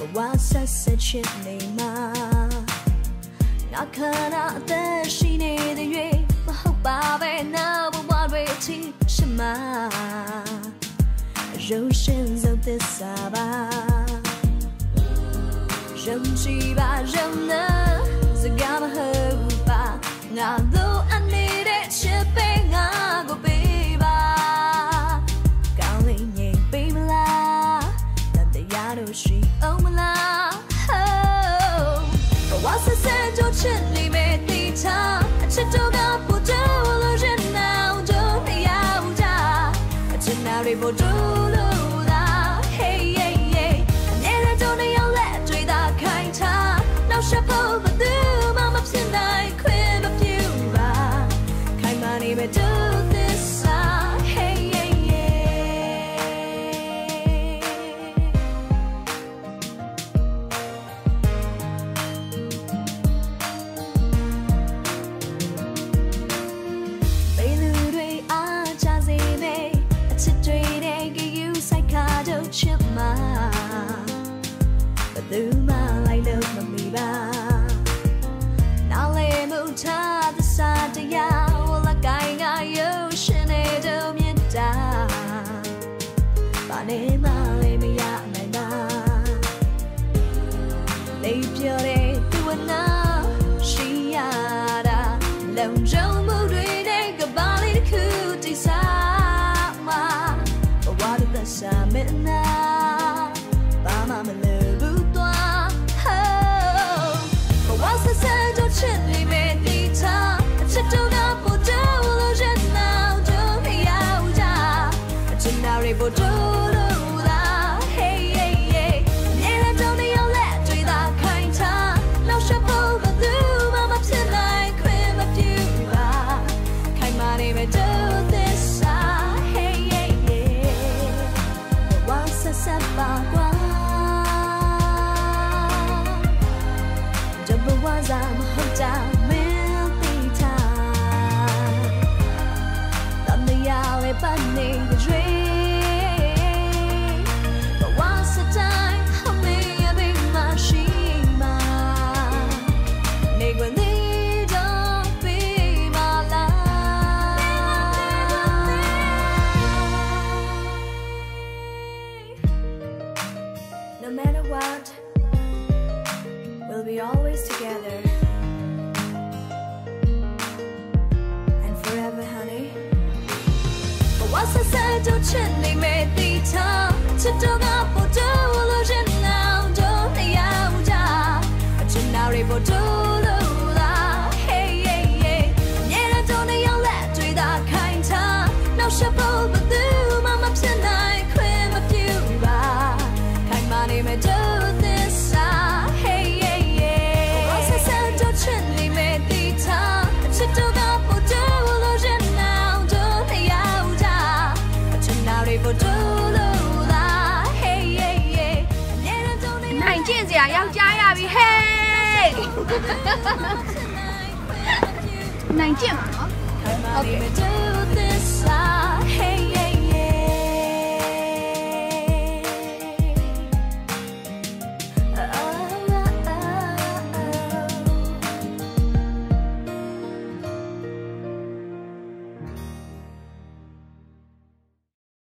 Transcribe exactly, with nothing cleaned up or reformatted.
ဘဝဆက်ဆက်ချစ်နေမှာငါခဏအသက်ရှိနေတဲ့၍မဟုတ်ပါပဲနောက်ဘဝတွေအထိရှိမှာရုံရှင်စုံသစ္စာပါရုံချီပါရုံနာစကားမဟုတ်ပါငါတို့အနေနဲ့ချစ်ပေးငါကိုပေးပါကောင်းလေးငြိမ်ပေးမလားတန်တရားတို့ရှိအောင်မလားဘဝဆက်ဆက်ကြိုးချစ်နေမယ်တိထားအချစ်တို့ကပူတူလို့ရင်နောက်တို့တရားဦးကြအချစ်နာတွေပူတူလို့သာ Hey hey hey အနေနဲ့တို့နေရောက်လက်တွေ့သာခိုင်ထားနောက်ရှက်ဖို့မသူမှမဖြစ်နိုင်ခွင့်မပြုပါခိုင်မာနေမယ်တို့ this side Hey hey hey ဘေးလူတွေအားချစေမယ်အချစ်တွေနဲ့ကြည့်ယူဆိုင်ခါတို့ချစ်မှာဘယ်သူမှလိုက်လို့မမီပါနားလေမှုထားသစာတရားဝလကိုင်းကရုပ်ရှင်နေတို့မြတ်တာဘာနေမှလည်းမရနိုင်ပါလေးပြောတဲ့သူဝနာရှိရတာလုံခြုံမှုတွေနဲ့ကဘာလေးတစ်ခုတိစားမှာဘဝတစ်သက်စာမနာဘာမှမလို့ဘူးသွားဘဝဆက်ဆက်ကြိုးချစ်နေမယ်တိထားအချစ်တို့ကပူတူလို့ရင်နောက်တို့မရောက်ကြအချစ်နာတွေပူတူလို့သာ Hey hey hey နေလည်းတော့နေရောက်လက်တွေ့သာခိုင်ထားနောက်ရှက်ဖို့ဘယ်သူမှမဖြစ်နိုင်ခွင့်မပြုပါခိုင်မာနေမယ်တို့ this side Hey hey hey ဘဝဆက်ဆက်ပါကွာဘဝစားမဟုတ်တာမင်းသိထားတမ်းရလေပန်းနေတဲ့ဘဝစတိုင်းဟမေးရပြီမရှိမှာနေကွယ်နေတော့ပြီးမလား No matter what we'll be always together and forever, honey. But what's the sad to chin they made the time to do up for do illusion now? Don't they out? A chinari for do la. Hey, hey, hey. Yeah, don't they all let to that kind time? No shapo, but do mama tonight, queen of you. Kind money may do this side. Hey, hey, hey. What's the sad to chin they made the time to do up for do illusion now? Don't they out? A chinari for do la. Hey, hey, hey. Yeah, don't they နိုင်ကျင့်စရာယောက်ျားရပြီဟဲ့နိုင်ကျင့်ပါနော် Okay.